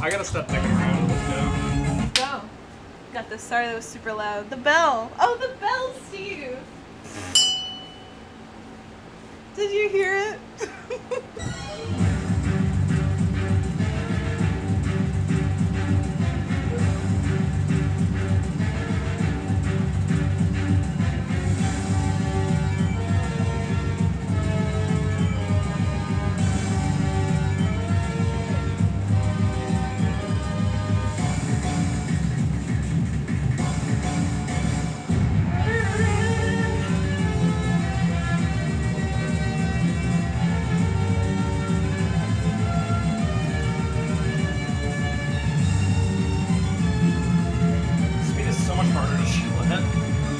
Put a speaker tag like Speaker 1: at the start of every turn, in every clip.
Speaker 1: I gotta step back around. Let's go.
Speaker 2: Go. Got this. Sorry that was super loud. The bell. Oh, the bell, Steve. Did you hear it?
Speaker 1: Speed is so much harder to shoot at.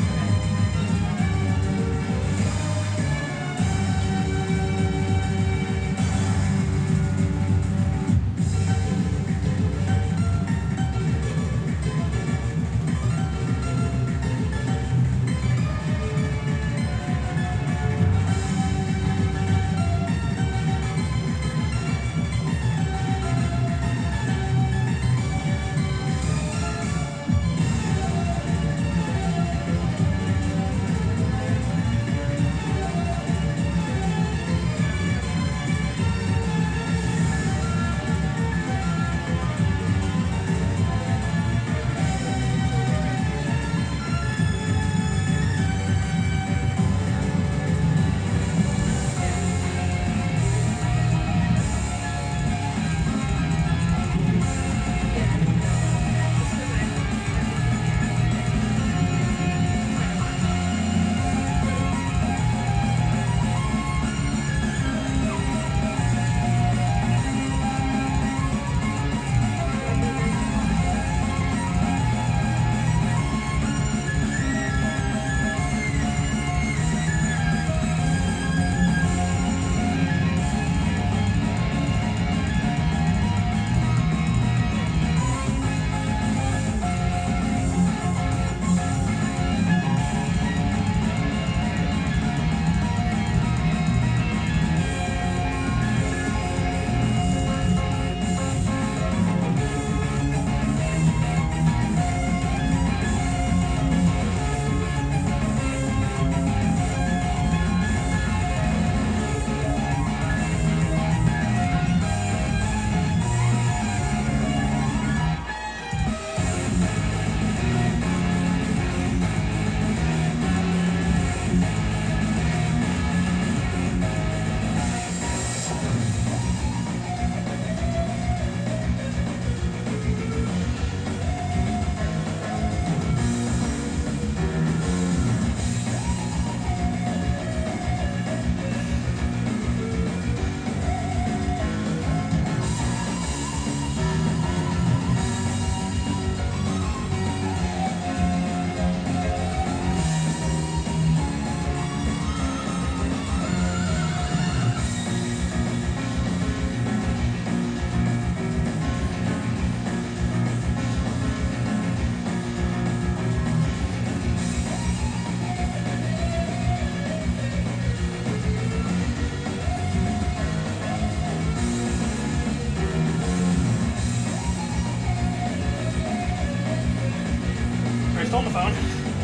Speaker 1: Are you still on the phone?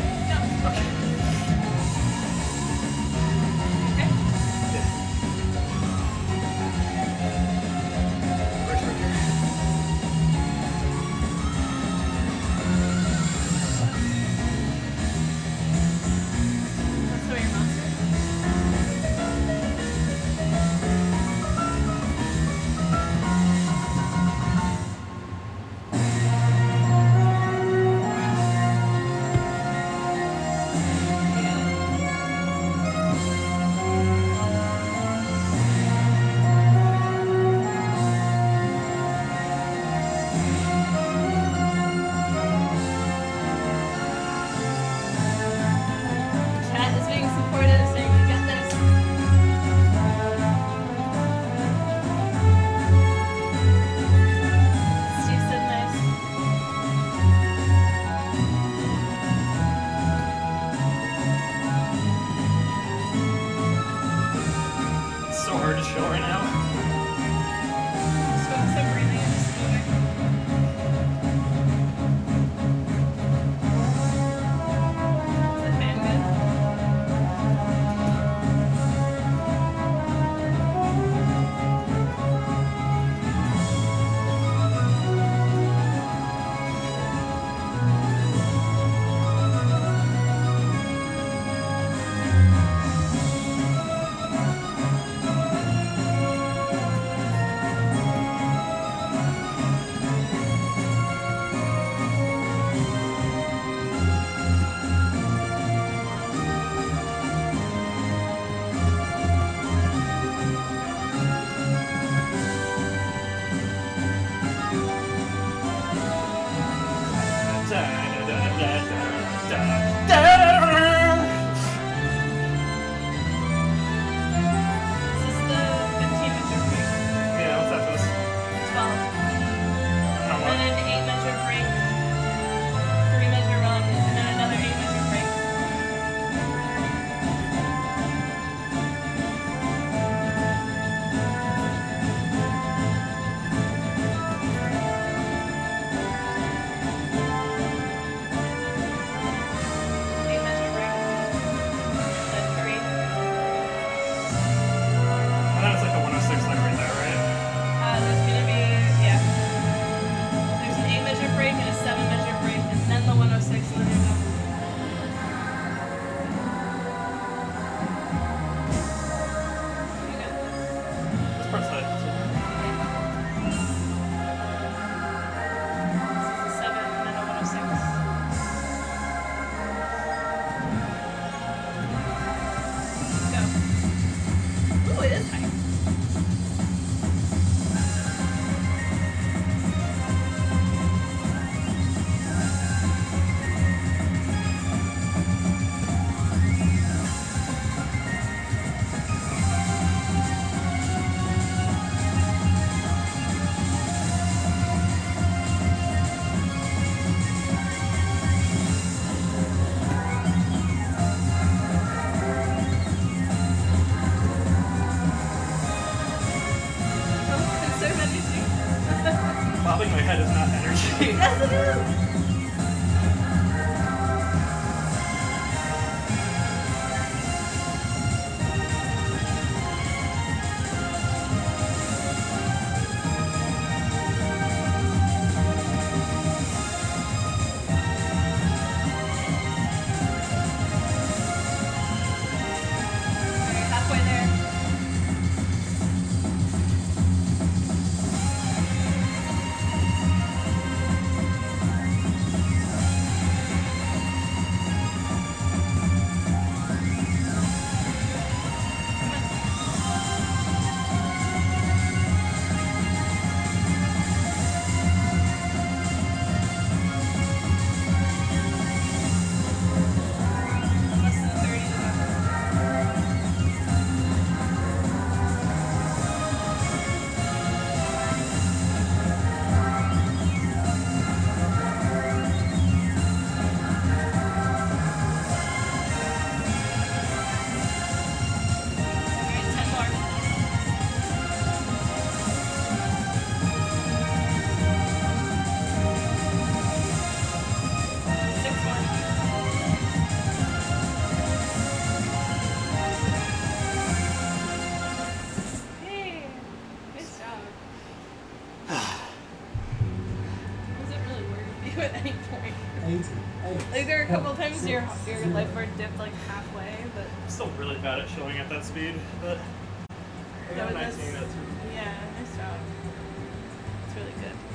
Speaker 2: No.
Speaker 1: Okay.
Speaker 2: Okay.
Speaker 1: Yeah. Right here.
Speaker 2: That's the way your mouse is.
Speaker 1: Bobbing my head is not energy.
Speaker 2: Yes, it is. Halfway there. Less than 30 to go. Alright, 10 more. Six more. Hey, nice job. Was it really weird with you at any point? Like there were a couple times your lifeboard dipped like halfway, but
Speaker 1: I'm still really bad at showing at that speed, but I got
Speaker 2: but
Speaker 1: 19. That's
Speaker 2: yeah, nice job. It's really good.